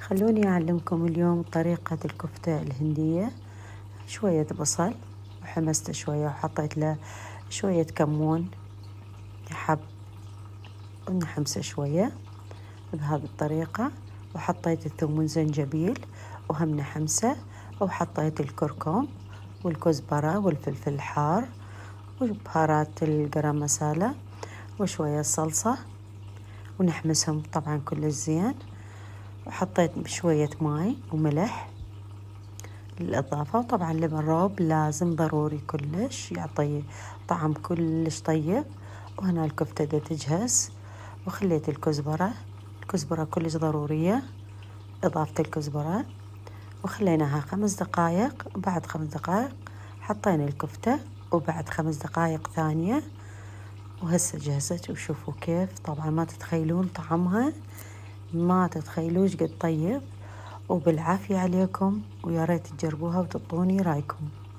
خلوني أعلمكم اليوم طريقة الكفتة الهندية. شوية بصل وحمسته شوية وحطيت له شوية كمون حب ونحمسه شوية بهذه الطريقة، وحطيت الثوم والزنجبيل وهم نحمسه، وحطيت الكركم والكزبرة والفلفل الحار وبهارات الجرام مسالة وشوية صلصة، ونحمسهم طبعا كل زين. وحطيت شوية ماي وملح للإضافة، وطبعا لبن روب لازم ضروري كلش، يعطي طعم كلش طيب. وهنا الكفتة دا تجهز، وخليت الكزبرة كلش ضرورية، إضافة الكزبرة، وخليناها 5 دقائق. وبعد 5 دقائق حطينا الكفتة، وبعد 5 دقائق ثانية وهسه جهزت. وشوفوا كيف، طبعا ما تتخيلون طعمها، ما تتخيلوش قد طيب. وبالعافية عليكم، ويا ريت تجربوها وتعطوني رايكم.